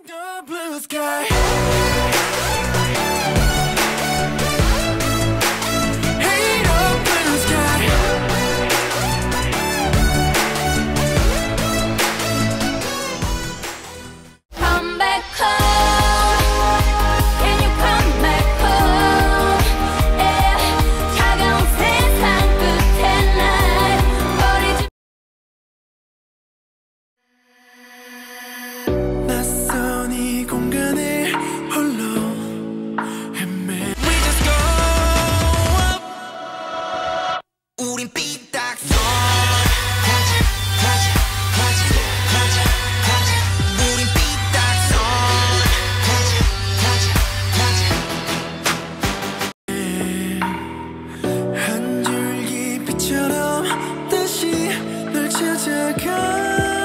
the blue sky. Hey, the blue sky. Come back home. Can you come back home? Yeah. 차가운 세상 끝에 날 버리지. 낯선 이 공간에 홀로 헤매. We just go up. 우린 삐딱선. 우린 삐딱선. 한 줄기 빛처럼 다시 널 찾아가.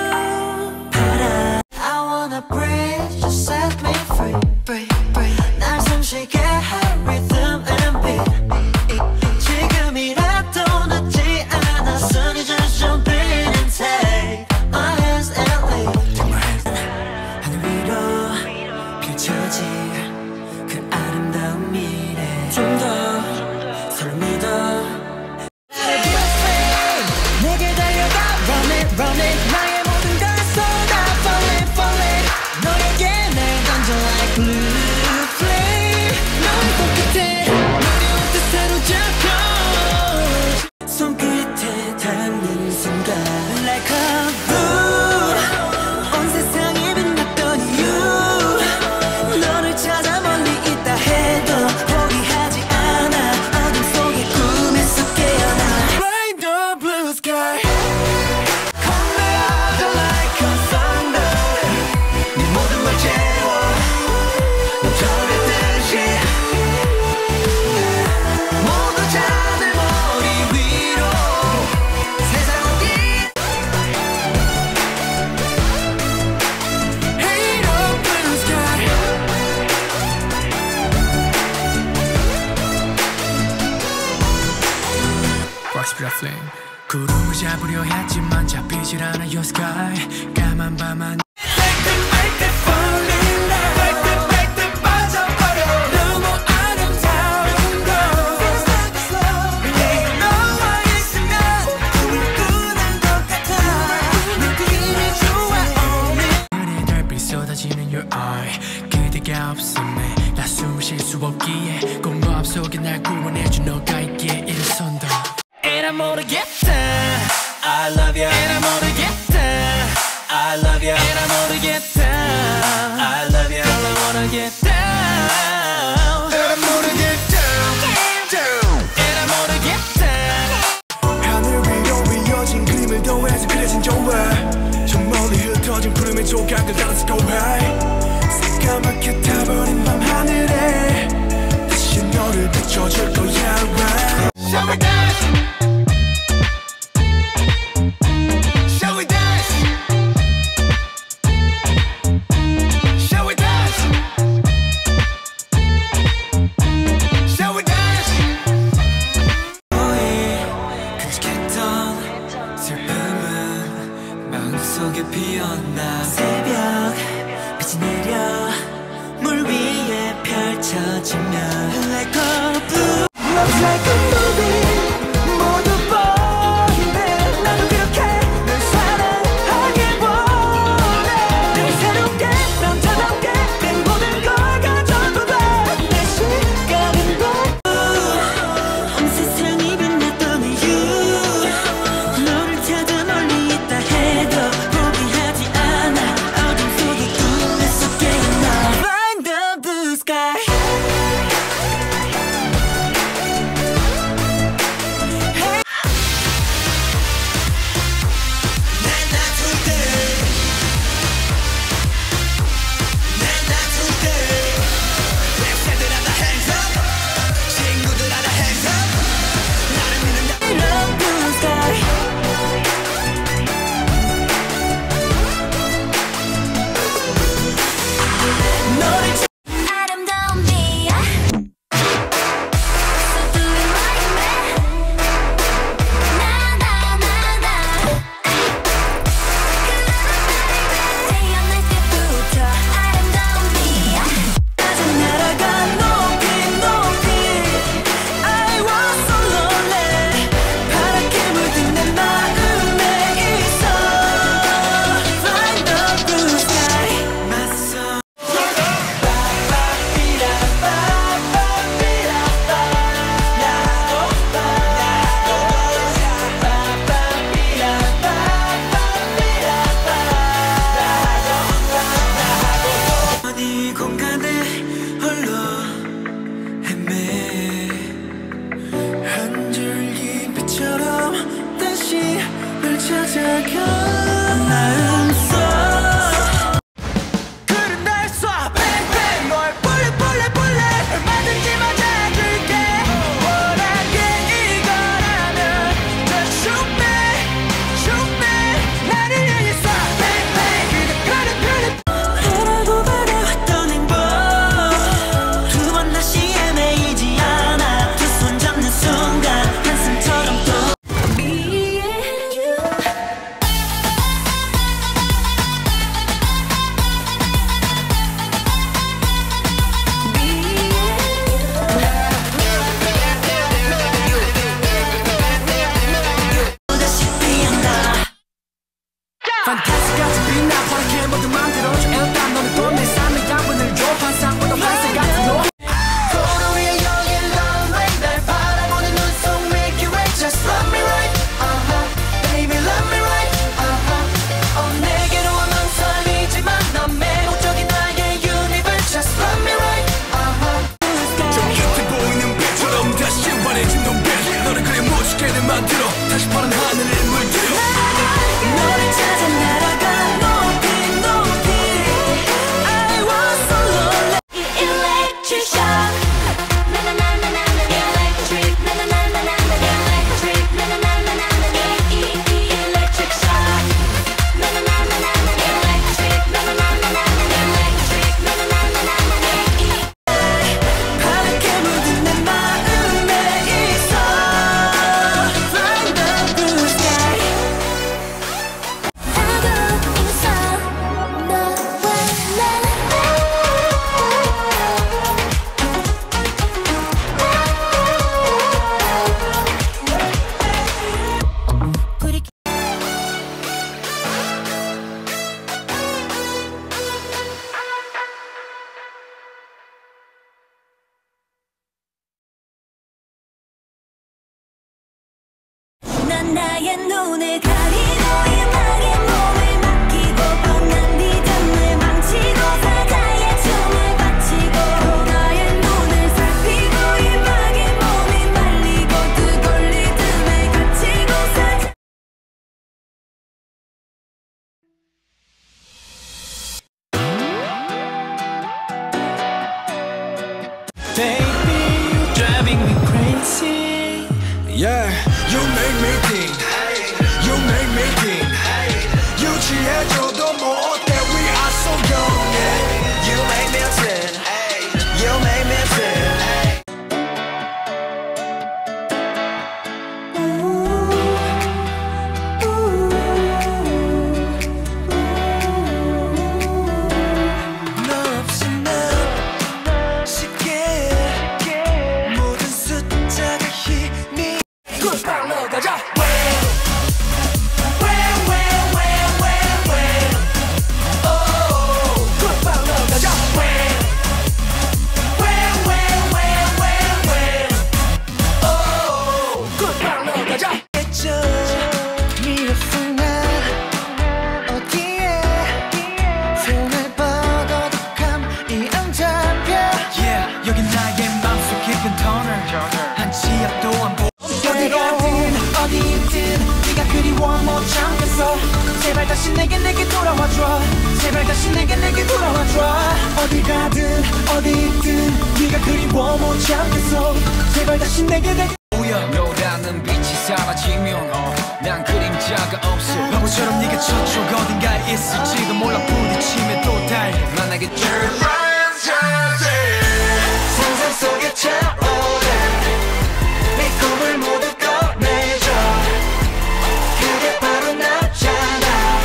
I wanna breathe, just set me free, free, free. 날 숨쉬게 할 rhythm and beat. 지금이라도 늦지 않았으니 just jump in and take my hands and lead. 하늘 위로 펼쳐질 그 아름다운 미래. 좀 더 서로 믿어. 내게 달려가, run it, run it. 나의 모든 걸 쏟아, fall it, fall it. 너에게 날 던져 like blue flame. 너의 손끝에 너의 옷에 사로잡혀. 손끝에 닿는 순간 like a blue. 온 세상이 빛났던 이유. 너를 찾아 멀리 있다 해도 포기하지 않아. 어둠 속의 꿈에서 깨어나. Rain the blue sky. Come back like a thunder. 네 모든 걸 채워 넘쳐뱉듯이. 모두 자들 머리 위로 세상 어디. Hey, the blue sky. Watch the flame. 구름을 잡으려 했지만 잡히질 않아 your sky. 까만 밤 안. Your eye 그대가 없음에 나 숨을 쉴 수 없기에 공허함 속에 날 구원해준 너가 있기에 일어선다. And I'm 모르겠다 I love you. And I'm 모르겠다 I love you. And I'm 모르겠다 I love you. Girl I wanna get down. And I'm 모르겠다 And I'm 모르겠다. 하늘 위로 이어진 그림을 더해서 그려진 조화. 저 멀리 흩어진 구름의 조각을 따라서 go high. 새까맣게 타버린 밤하늘에 다시 너를 비춰줄 거야 right. Shall we dance? Shall we dance? Shall we dance? Shall we dance? 너의 간직했던 슬픔은 마음속에 피었나. 새벽 빛이 내려 물 위에 펼쳐지면 like a blue, love like a movie. 모두 나의 눈을 가리고 음악에 몸을 맡기고 뻔한 리듬을 망치고 사자의 춤을 바치고 나의 눈을 살피고 음악에 몸이 말리고 뜨거운 리듬을 갖추고 사자 Baby, you're driving me crazy. Yeah, you make me think. You make me think. 유지해줘도 뭐 어때? We are so young. Yeah. You make me sin. You make me sin. 너 없이 난 쉽게 모든 숫자가 힘이 굿방로 가자. 여긴 나의 맘속 깊은 터널 한 치 앞도 안 보. 어디 가든 어디 있든 네가 그리워 못 참겠어. 제발 다시 내게 돌아와줘. 제발 다시 내게 돌아와줘. 어디 가든 어디 있든 네가 그리워 못 참겠어. 제발 다시 내게 보여 너라는 빛이 사라지면 난 그림자가 없어. 바보처럼 네가 저쪽 어딘가에 있을지도 몰라. 부딪히면 또 달려 만나겠지. 상상 속에 차오른 네 꿈을 모두 꺼내줘. 그게 바로 나잖아.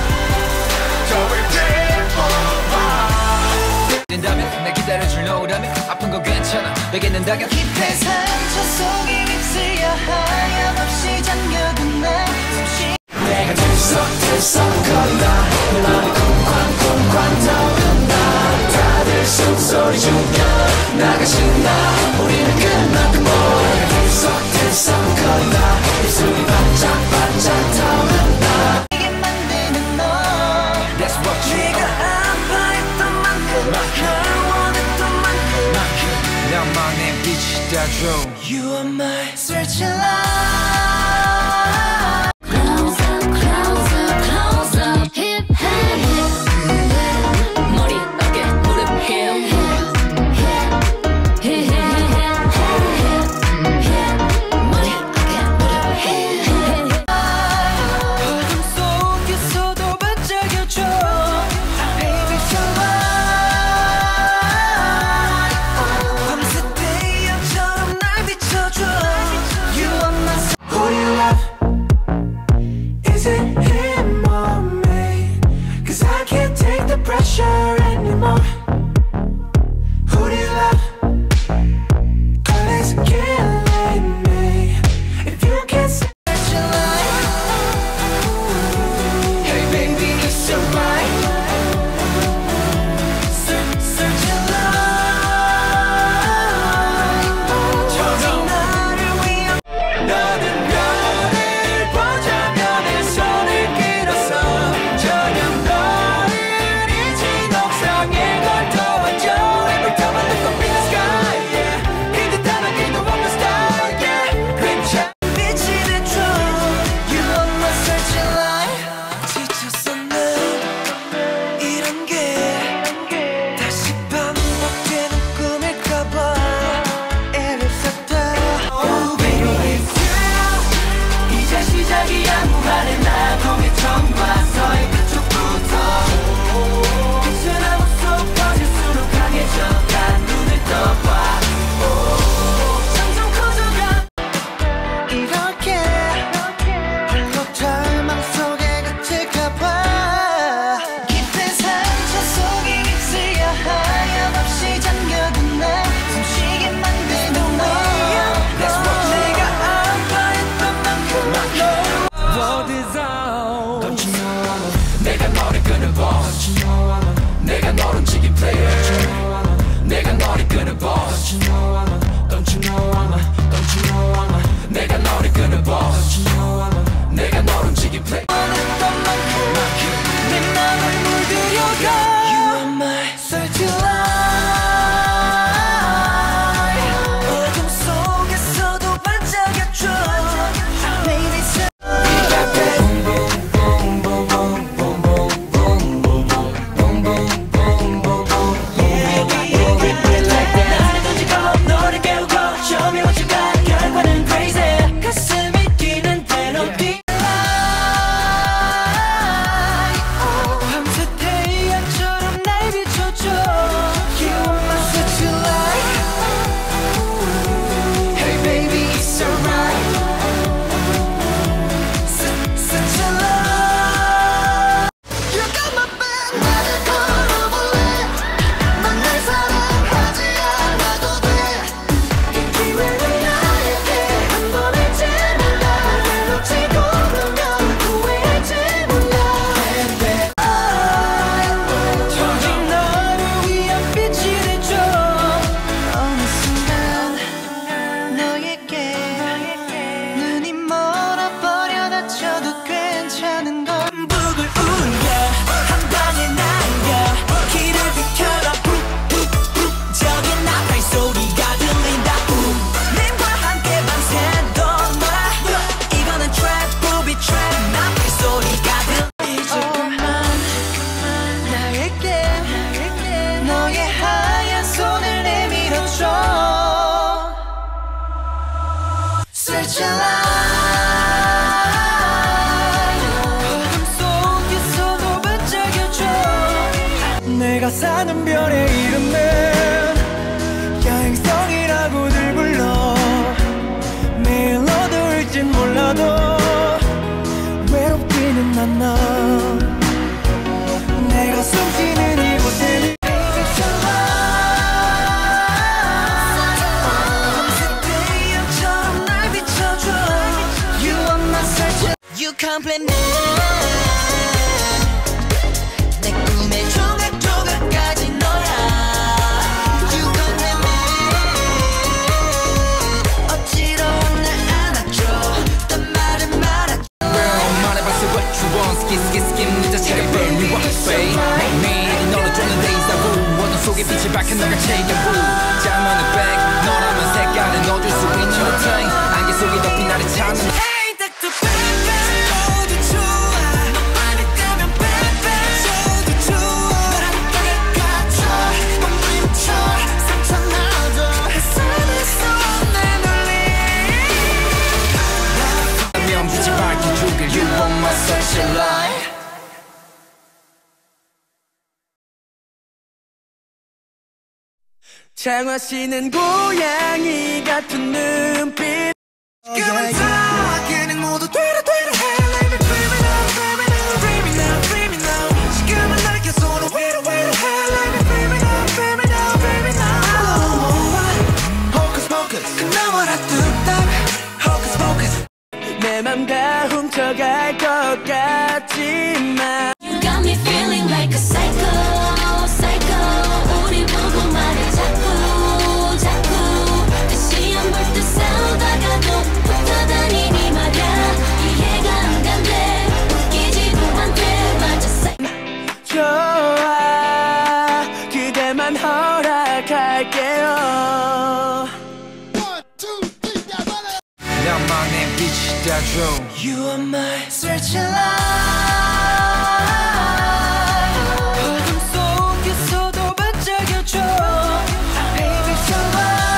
된다면 날 기다려줄 너라면 아픈 거 괜찮아. 내게는다면 깊은 상처 속에 휩쓸려 하염없이 잠겨든 내 숨쉬. 내가 들썩거린다. 내 맘이 쿵쾅 타오른다. 다들 숨소리 죽여 나가 신나. 우리는 끝났고 내가 들썩거린다. 입술이 반짝반짝 타오른다. 이게 만드는 너. That's what you 네가 아파했던 만큼 널 원했던 만큼 나만의 빛이 따줘. You are my searching light. Close up, hip, hey, hip. 머리, 어깨, 무릎, hip, hip, hip, 머리, 어깨, 무릎, hip. 어둠 속에서도 반짝여줘. Baby, so 밤새 태양처럼 날 비춰줘. You are my who do you love? Is it him or me? 'Cause I can't take the pressure anymore. Who do you love? Girl, it's killing me. If you can't search your life. Hey baby, it's alright. Search your life. 오직 나를 위한. 너는 별을 보자면 내 손을 끌어서 저녁 너를 잊은 옥상에 걸터와줘. Every time I look up in the sky, yeah. 그 듯한 하늘도 없는 star, yeah. 괜찮아 빛이 비춰. You are my searching light. 지쳤어 난 이런 게 다시 반복되는 꿈일까봐 애를 샀다. Oh baby, it's you. 이제 시작이야. 무한의 나동의 처음과서의 그쪽부터 빛은 속 퍼질수록 강해져. 난 눈을 떠봐. 점점 커져가. 이렇게 홀로 절망 속에 갇힐까봐. 깊은 상처 속에 휩쓸려 하염없이 잠겨든 내 숨쉬게 만드는 너. That's what 내가 아파했던 만큼 What is out? Don't you know 내가 너를 끊어봐. 내가 널 움직인 player. 내가 너를 끊어봐. Don't you know 내가 너를 끊어봐. Searching light 어둠 속에서도 반짝여줘 내가 사는 별의 이름은 여행성이라고들 불러 매일 어두울진 몰라도 외롭지는 않아 내가 숨쉬는 이곳에는 밤새 태양처럼 날 비춰줘 You are my sunshine You complete me 내 꿈의 조각조각까지 너야 You complete me 어지러운 날 안아줘 딴 말은 말아줘 말해봤어 what you want 스키스키스키 문자 차려 burn me up babe 매일 너를 쫓는 데이자 vu 어둠 속에 빛을 밝힌 너가 제이의 부 자면은 back 너라면 색깔을 넣어줄 수 있는 routine 안개 속에 덮인 나를 찾는 Hey 닥터 baby 저도 좋아 너만이 되면 baby 저도 좋아 너랑 땅에 갇혀 멈춰 상처 나도 햇살에서 내 눈이 면 빛이 밝혀주길 You are my sunshine light 장화시는 고양이 같은 눈빛 지금은 다 그냥 모두 되려 해 Let me dream it out dream it out dream it out dream it out 지금은 날 계속 위로 해 Let me dream it out dream it out dream it out Hocus pocus 그나마라 뚝딱 Hocus pocus 내 맘 다 훔쳐갈 것 같지만 You got me feeling like a psycho, psycho. 우리 보고 말해 자꾸, 자꾸. 다시 안 볼 듯 싸우다가도 붙어다니니 말야. 이해가 안 간대, 웃기지도 않대. 맞아, psycho. 좋아 그대만 허락할게요 나만의 빛이 되어줘 You are my searching light 어둠 속에서도 반짝여줘 Baby shine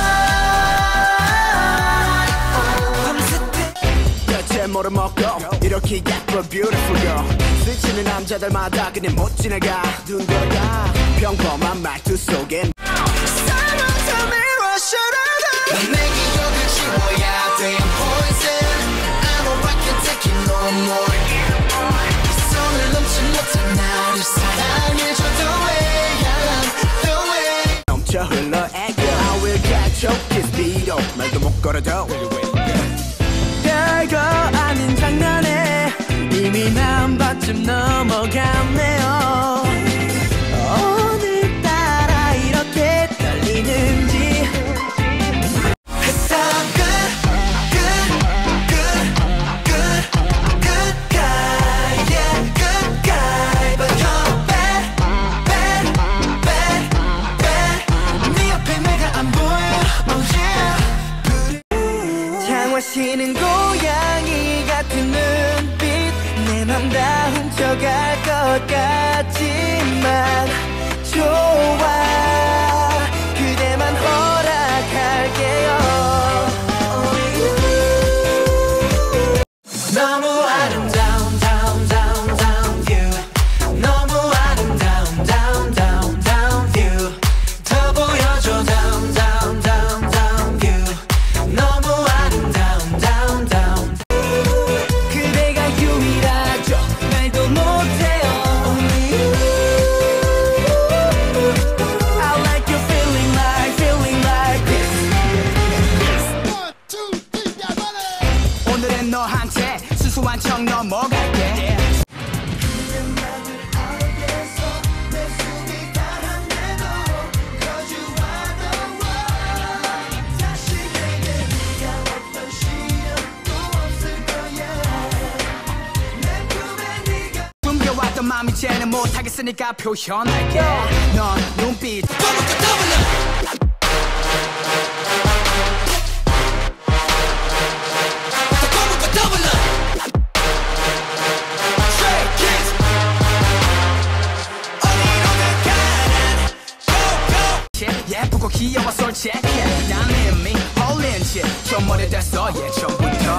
light 밤새 대체 뭐를 먹고 이렇게 예뻐 beautiful girl 스치는 남자들마다 그냥 못 지나가 눈 돌아가 평범한 말투 속에 Someone tell me what should I do 넌 내 기억을 지워야 돼 I'm poison I know I can't take it no more 이 손을 넘지 못해 나를 사랑해줘 The way I am The way 넘쳐 흘러 애교 I will catch up kiss beat up 말도 못 걸어도 별거 아닌 장난에 이미 난 반쯤 넘어갔네요 오늘따라 이렇게 떨리는지 Cause I'm good, good, good, good, good guy Yeah, good guy But you're bad, bad, bad, bad 네 옆에 내가 안 보여 Oh yeah 향화시는 고양이 같은 눈빛 내 맘 다 훔쳐갈 것 같지만 좋아 그대만 허락할게요 너무 아름다운 down down down view 너무 아름다운 down down down view 더 보여줘 down down down down view 너무 아름다운 down down 그대가 유일하죠 말도 못해요 Only you I like you feeling like this 오늘은 너한테 수수한 척 넘어갈게 숨겨왔던 마음 이제는 못하겠으니까 표현할게 넌 눈빛 예쁘고 귀여워 솔직해 난 이미 홀린 채 좀 오래됐어 예전부터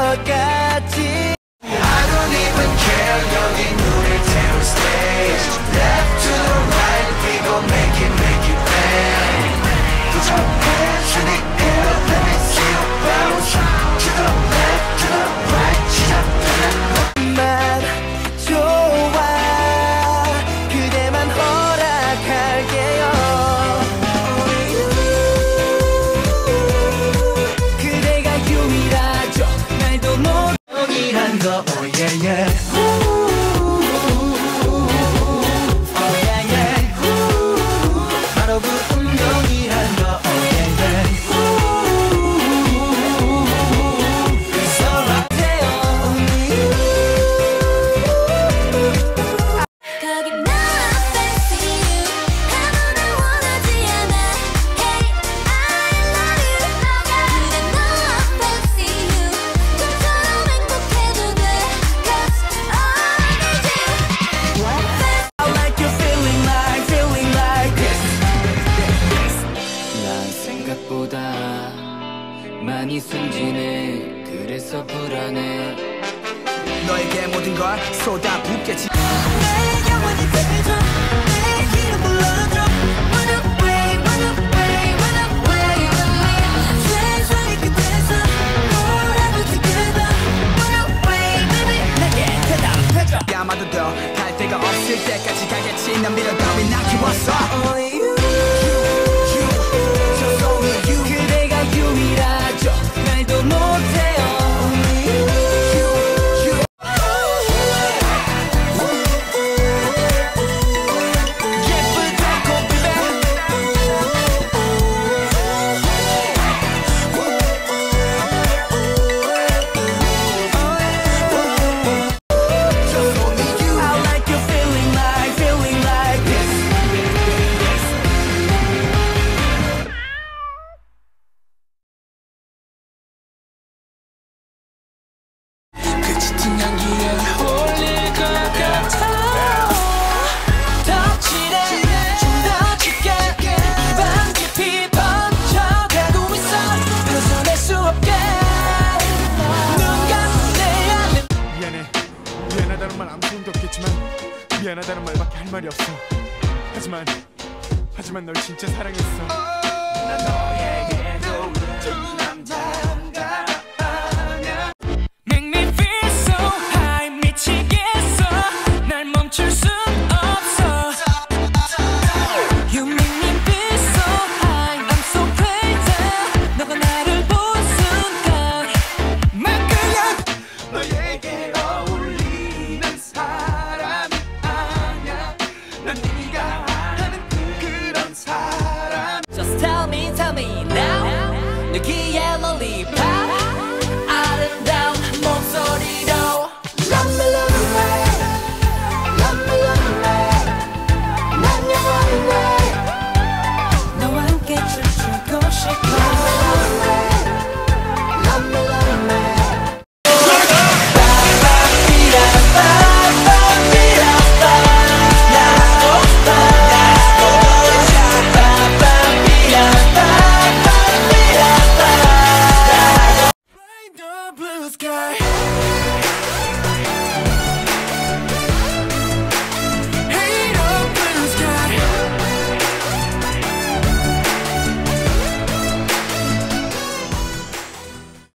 같지. I don't even care. 여기 눈을 태울 stage. Left to the right, we gon' make it bang. Put your hands in the air, let me see you bounce. To the left, to the right, 시작되는 만 좋아. 그대만 허락할게요. 그대가 유일하죠. 날도 모르기란 거. Oh yeah yeah. 많이 순진해 그래서 불안해 너에게 모든 걸 쏟아붓겠지. 내 영원히 되줘 내 이름 불러줘 Run away run away run away with me 최선의 그대서 Forever together Run away baby 내게 대답해줘. 아마도 더 갈 데가 없을 때까지 가겠지. 난 미련 따윈 난 키웠어. Only you just only you. 그대가 유일하죠. 날도 못해요. Only you 예쁘다고 baby. Just only you. I like you feeling like this. 그 짙은 향기에 홀릴 것 같아. 더 칠해 더 짙게 입안 깊이 번져가고 있어. 벗어날 수 없게 눈 감은 내 안에. 미안하다는 말 아무 소용도 없겠지만 미안하다는 말밖에 할 말이 없어. 하지만 널 진짜 사랑했어.